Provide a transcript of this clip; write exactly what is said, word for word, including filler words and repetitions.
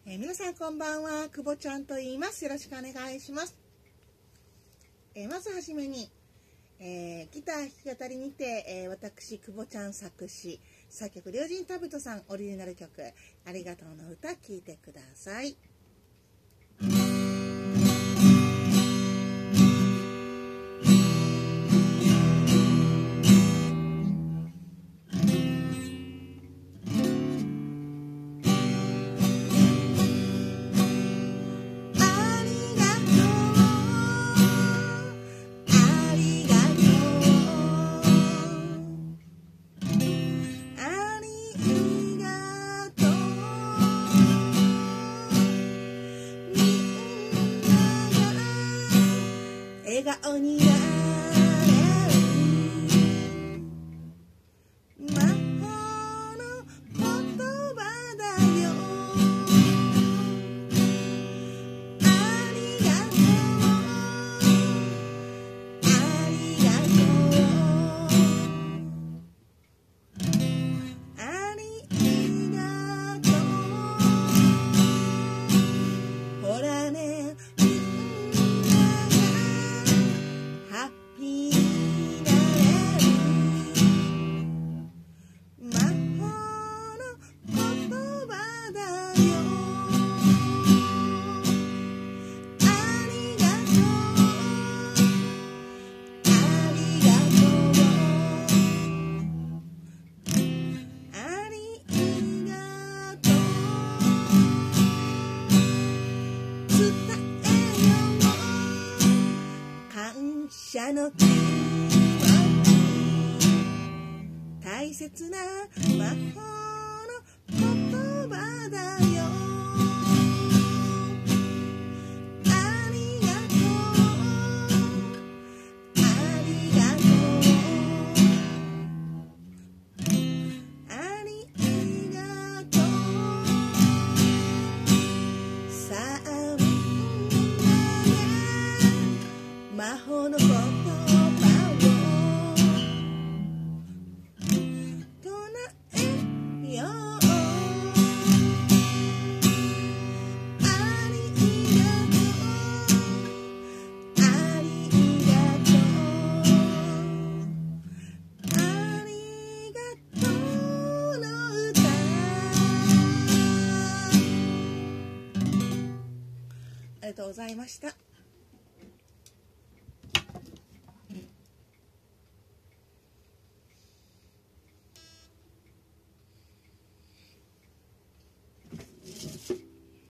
えー、皆さんこんばんは、くぼちゃんと言います。よろしくお願いします。えー、まずはじめに、えー、ギター弾き語りにて、えー、私くぼちゃん作詞作曲龍神タブトさんオリジナル曲ありがとうの歌聴いてください。笑顔になれる魔法の言葉だよ。ありがとうありがとうありがとう。ほらね感謝の気持ち大切な魔法の言葉だよ。ありがとうありがとうありがとう。さあみんなで魔法の言葉ありがとうございました。